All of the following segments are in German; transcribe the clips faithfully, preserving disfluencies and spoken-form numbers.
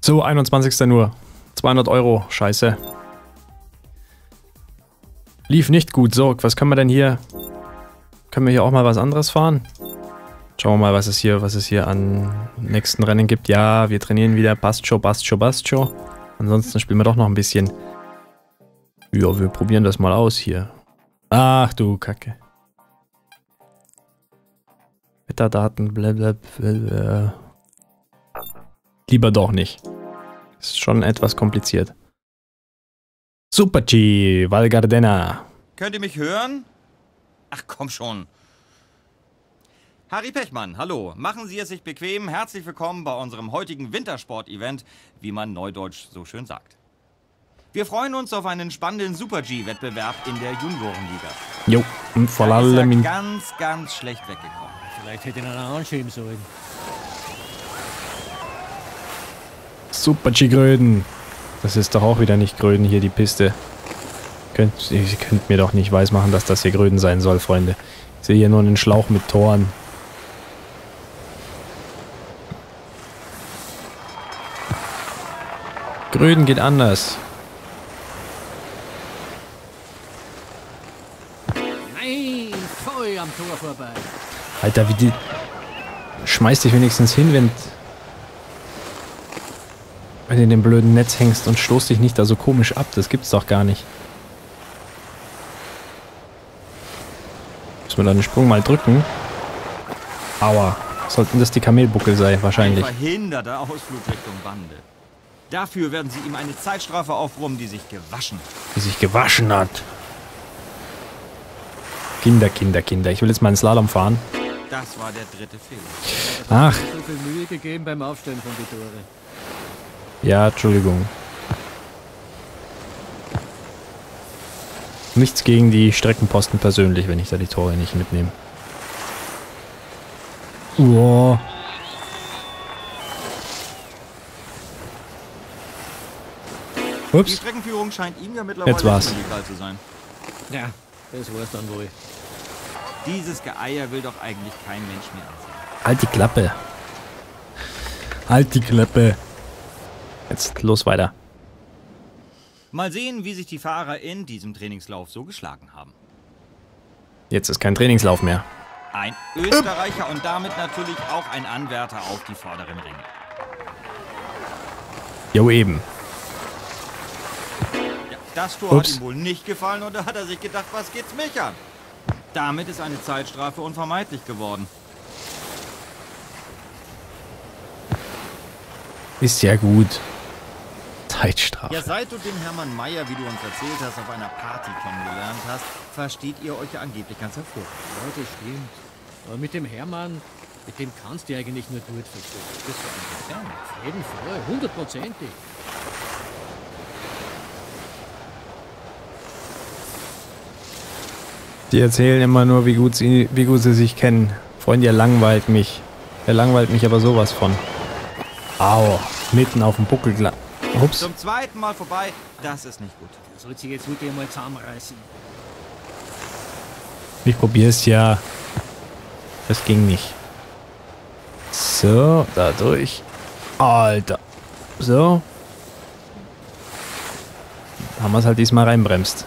So, einundzwanzigster nur. zweihundert Euro. Scheiße. Lief nicht gut. So, was können wir denn hier... Können wir hier auch mal was anderes fahren? Schauen wir mal, was es hier, was es hier an nächsten Rennen gibt. Ja, wir trainieren wieder. Passt schon, passt schon, passt schon. Ansonsten spielen wir doch noch ein bisschen. Ja, wir probieren das mal aus hier. Ach du Kacke. Wetterdaten, blablabla. Lieber doch nicht. Ist schon etwas kompliziert. Super G, Val Gardena. Könnt ihr mich hören? Ach komm schon. Harry Pechmann, hallo. Machen Sie es sich bequem. Herzlich willkommen bei unserem heutigen Wintersport-Event, wie man neudeutsch so schön sagt. Wir freuen uns auf einen spannenden Super-G-Wettbewerb in der Juniorenliga. Jo, und vor Da ist er allem... ganz, ganz schlecht weggekommen. Vielleicht hätte ich ihn anschieben sollen. Super G-Gröden. Das ist doch auch wieder nicht Gröden hier, die Piste. Könnt, ihr könnt mir doch nicht weismachen, dass das hier Gröden sein soll, Freunde. Ich sehe hier nur einen Schlauch mit Toren. Gröden geht anders. Nein, voll am Tor vorbei. Alter, wie die... Schmeiß dich wenigstens hin, wenn... Wenn du in dem blöden Netz hängst und stoß dich nicht da so komisch ab. Das gibt's doch gar nicht. Müssen wir da den Sprung mal drücken? Aua. Sollten das die Kamelbuckel sein, wahrscheinlich. Ein verhinderter Ausflug Richtung Bande. Dafür werden Sie ihm eine Zeitstrafe aufbrummen, die sich gewaschen hat. Die sich gewaschen hat. Kinder, Kinder, Kinder. Ich will jetzt mal einen Slalom fahren. Das war der dritte Fehler. Ach. So viel Mühe gegeben beim Aufstellen von den Tore. Ja, Entschuldigung. Nichts gegen die Streckenposten persönlich, wenn ich da die Tore nicht mitnehme. Uah. Die Ups. Streckenführung scheint ihm ja mittlerweile Jetzt war's. egal zu sein. Ja, das war's dann wohl. Dieses Geeier will doch eigentlich kein Mensch mehr ansehen. Halt die Klappe. Halt die Klappe. Jetzt los weiter. Mal sehen, wie sich die Fahrer in diesem Trainingslauf so geschlagen haben. Jetzt ist kein Trainingslauf mehr. Ein Österreicher und damit natürlich auch ein Anwärter auf die vorderen Ränge. Jo, eben. Ja, das Tor Ups. hat ihm wohl nicht gefallen und da hat er sich gedacht, was geht's mich an? Damit ist eine Zeitstrafe unvermeidlich geworden. Ist ja gut. Zeitstrafe. Ja, seit du den Hermann Mayer, wie du uns erzählt hast, auf einer Party kennengelernt hast, versteht ihr euch ja angeblich ganz hervor. Ja, das stimmt. Aber mit dem Hermann, mit dem kannst du eigentlich nur gut verstehen. Das war ein Auf jeden Fall, hundertprozentig. Die erzählen immer nur, wie gut sie, wie gut sie sich kennen. Freunde, ihr langweilt mich. Er langweilt mich aber sowas von. Au, mitten auf dem Buckel. Ups. Zum zweiten Mal vorbei, das ist nicht gut. Der soll sich jetzt wirklich mal zusammenreißen. Ich probier's ja. Das ging nicht. So, da durch. Alter. So. Haben wir es halt diesmal reinbremst.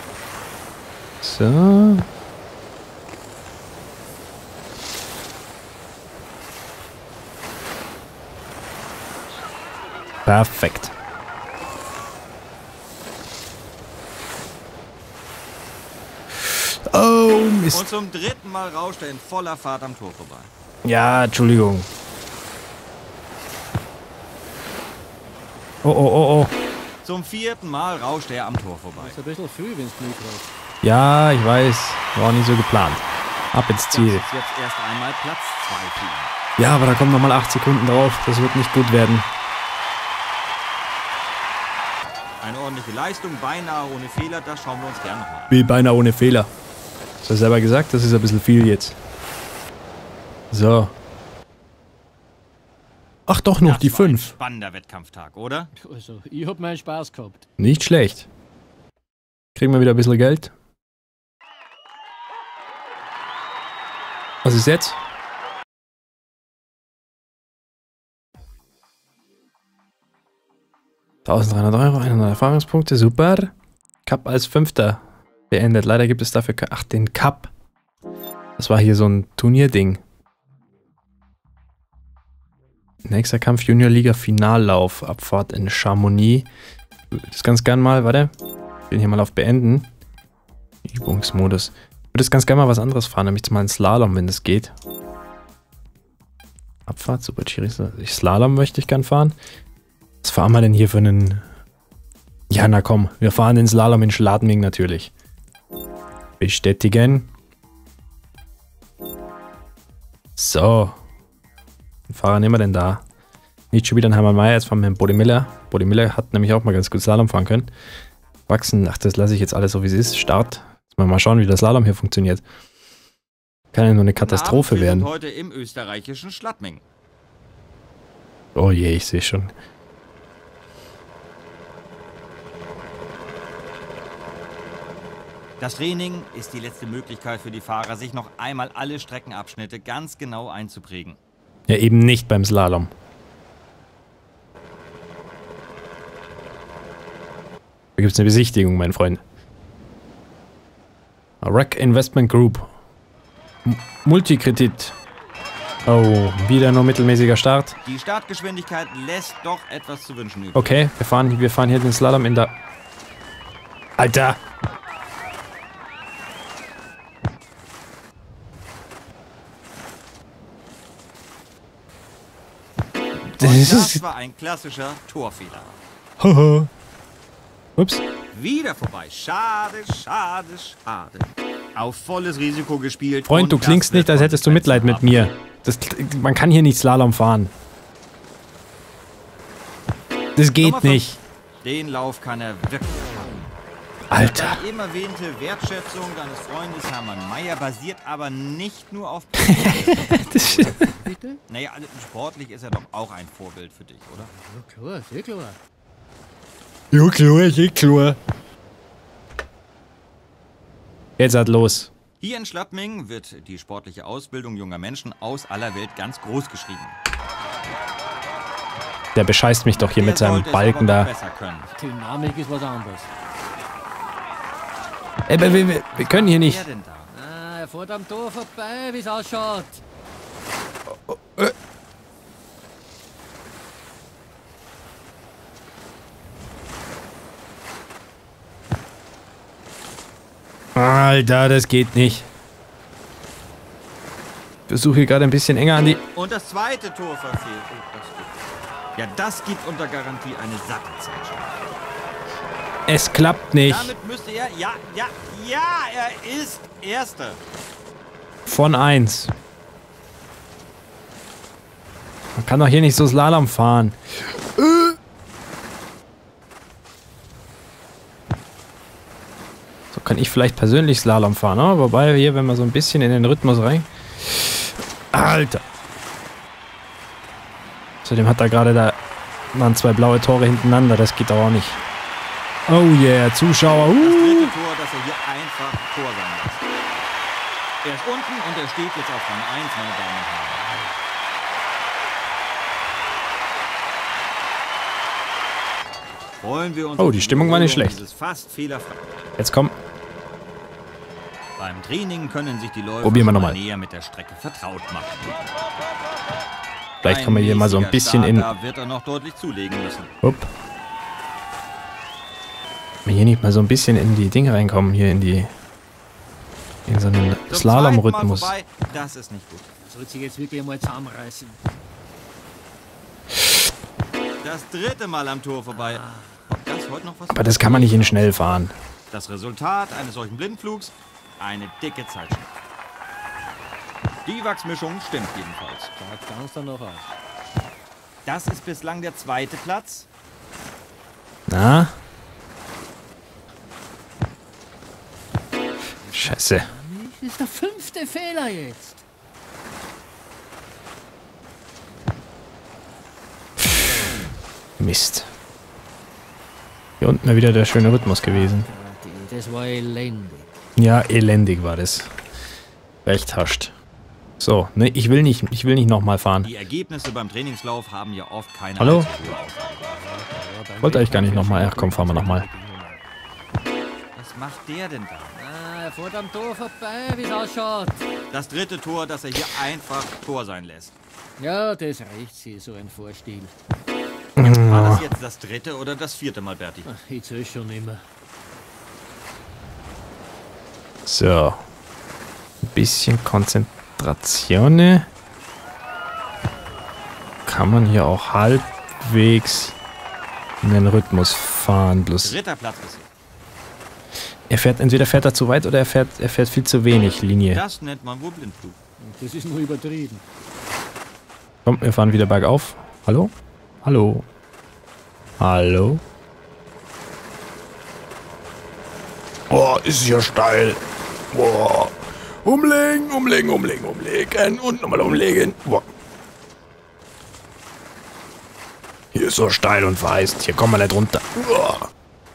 So. Perfekt. Oh, Mist. Und zum dritten Mal rauscht er in voller Fahrt am Tor vorbei. Ja, Entschuldigung. Oh, oh, oh, oh. Zum vierten Mal rauscht er am Tor vorbei. Das ist ein bisschen viel, wenn es Glück hat. Ja, ich weiß. War auch nicht so geplant. Ab ins Das Ziel. ist jetzt erst einmal Platz zwei für ihn. Ja, aber da kommen nochmal acht Sekunden drauf. Das wird nicht gut werden. Eine ordentliche Leistung, beinahe ohne Fehler, das schauen wir uns gerne noch mal an. Wie beinahe ohne Fehler. Hast du selber gesagt, das ist ein bisschen viel jetzt. So. Ach doch, noch Das die war ein fünf. spannender Wettkampftag, oder? Also, ich hab meinen Spaß gehabt. Nicht schlecht. Kriegen wir wieder ein bisschen Geld. Was ist jetzt? dreizehnhundert Euro, hundert Erfahrungspunkte, super. Cup als Fünfter beendet. Leider gibt es dafür... Ach, den Cup. Das war hier so ein Turnierding. Nächster Kampf Juniorliga Finallauf. Abfahrt in Chamonix. Das ganz gern mal, warte. Ich bin hier mal auf Beenden. Übungsmodus. Ich würde das ganz gerne mal was anderes fahren, nämlich mal einen Slalom, wenn es geht. Abfahrt, Super G. Slalom möchte ich gern fahren. Was fahren wir denn hier für einen... Ja, na komm, wir fahren den Slalom in Schladming natürlich. Bestätigen. So. Den Fahrer nehmen wir denn da? Nicht schon wieder ein Hermann Mayer, jetzt fahren wir einen Bodi Miller. Bodi Miller hat nämlich auch mal ganz gut Slalom fahren können. Wachsen, ach, das lasse ich jetzt alles so wie es ist. Start. Jetzt mal schauen, wie das Slalom hier funktioniert. Kann ja nur eine Katastrophe Abend, wir werden. sind heute im österreichischen Schladming. Oh je, ich sehe schon. Das Training ist die letzte Möglichkeit für die Fahrer, sich noch einmal alle Streckenabschnitte ganz genau einzuprägen. Ja, eben nicht beim Slalom. Da gibt es eine Besichtigung, mein Freund. Rack Investment Group. M Multikredit. Oh, wieder nur mittelmäßiger Start. Die Startgeschwindigkeit lässt doch etwas zu wünschen übrig. Okay, wir fahren, wir fahren hier den Slalom in der... Alter! Und das war ein klassischer Torfehler. Haha. Ups. Wieder vorbei. Schade, schade, schade. Auf volles Risiko gespielt. Freund, du klingst nicht, als hättest du Mitleid mit mir. Das, man kann hier nicht Slalom fahren. Das geht nicht. Den Lauf kann er wirklich. Alter. Die eben erwähnte Wertschätzung deines Freundes Hermann Mayer basiert aber nicht nur auf... Bitte? Naja, also sportlich ist er doch auch ein Vorbild für dich, oder? Ja, klar, sehr klar. Ja, klar, sehr klar. Jetzt halt los. Hier in Schladming wird die sportliche Ausbildung junger Menschen aus aller Welt ganz groß geschrieben. Der bescheißt mich doch hier Der mit seinem sollte es Balken aber da. doch besser können. Dynamik ist was anderes. Ey, wir, wir, wir können hier nicht. Wer denn da? Ah, er fährt am Tor vorbei, wie es ausschaut. Alter, das geht nicht. Ich versuche hier gerade ein bisschen enger an die... Und das zweite Tor verfehlt. Oh, das gibt. Ja, das gibt unter Garantie eine satte Zeitschrift. Es klappt nicht. Damit müsste er... Ja, ja, ja, er ist Erster. Von eins. Man kann doch hier nicht so Slalom fahren. So kann ich vielleicht persönlich Slalom fahren, ne? Wobei hier, wenn man so ein bisschen in den Rhythmus rein... Alter! Zudem hat er gerade da waren zwei blaue Tore hintereinander, das geht doch auch nicht. Oh yeah, Zuschauer. Das Uh. dritte Tor, das er hier einfach Tor sein lässt. Er ist unten und er steht jetzt auf Rang eins, meine Damen und Herren. Wollen wir uns Oh, die Stimmung war nicht schlecht. Dieses fast fehlerfrei. Jetzt komm. Beim Training können sich die Läufer Probieren wir schon noch mal. näher mit der Strecke vertraut machen. Vielleicht kommen wir hier mal so ein mäßiger bisschen in... Start, da wird er noch deutlich zulegen müssen. Upp. Wenn wir hier nicht mal so ein bisschen in die Dinge reinkommen, hier in die... in so einen Zum Slalom-Rhythmus. zweiten Mal vorbei, das ist nicht gut. Das wird sich jetzt wirklich einmal zusammenreißen. Das dritte Mal am Tor vorbei. Ob das heute noch was Aber das kann man nicht in schnell fahren. Das Resultat eines solchen Blindflugs? Eine dicke Zeitschrift. Die Wachsmischung stimmt jedenfalls. Da kannst du noch aus. Das ist bislang der zweite Platz. Na? Scheiße. Das ist der fünfte Fehler jetzt. Mist. Hier unten wäre wieder der schöne Rhythmus gewesen. Das war elendig. Ja, elendig war das. Recht hascht. So, ne, ich will nicht, ich will nicht nochmal fahren. Die Ergebnisse beim Trainingslauf haben ja oft keine Hallo? allzu hohe Aussage. Ich wollte eigentlich gar nicht nochmal. Ach komm, fahren wir nochmal. Was macht der denn da? Ah, er fährt am Tor vorbei, wie es ausschaut. Das dritte Tor, das er hier einfach Tor sein lässt. Ja, das reicht sie, so ein Vorstil. War das jetzt das dritte oder das vierte Mal, Berti? Ach, ich zähl schon immer. So. Ein bisschen Konzentration. Kann man hier auch halbwegs in den Rhythmus fahren. Bloß Dritter Platz bisher. er fährt, entweder fährt er zu weit oder er fährt, er fährt viel zu wenig Linie. Das nennt man wohl Blindflug. Das ist nur übertrieben. Komm, wir fahren wieder bergauf. Hallo? Hallo? Hallo? Boah, ist hier steil. Boah. Umlegen, umlegen, umlegen, umlegen und nochmal umlegen. Boah. Hier ist so steil und vereist. Hier kommen wir nicht runter. Boah.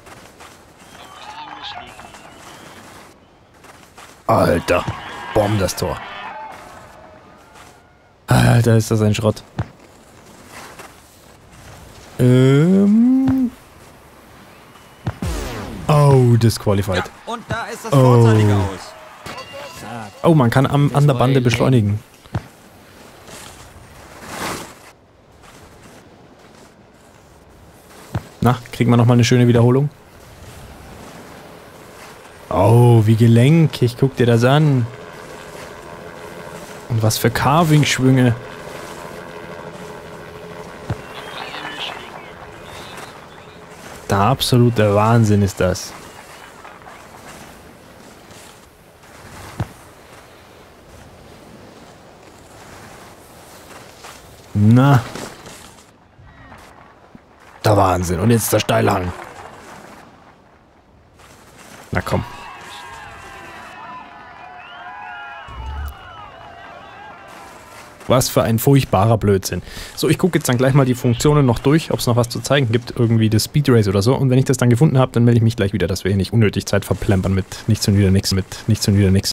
Alter. Bomb das Tor. Alter, ist das ein Schrott. Ähm. Oh, disqualified. Ja, und da ist das vorzeitige aus. Oh, man kann am, an der Bande beschleunigen. Na, kriegen wir nochmal eine schöne Wiederholung? Oh, wie gelenkig. Guck dir das an. Und was für Carving-Schwünge. Der absolute Wahnsinn ist das. Na. Der Wahnsinn. Und jetzt der Steilhang. Na komm. Was für ein furchtbarer Blödsinn. So, ich gucke jetzt dann gleich mal die Funktionen noch durch, ob es noch was zu zeigen gibt, irgendwie das Speed Race oder so. Und wenn ich das dann gefunden habe, dann melde ich mich gleich wieder, dass wir hier nicht unnötig Zeit verplempern mit nichts und wieder nichts, mit nichts und wieder nichts.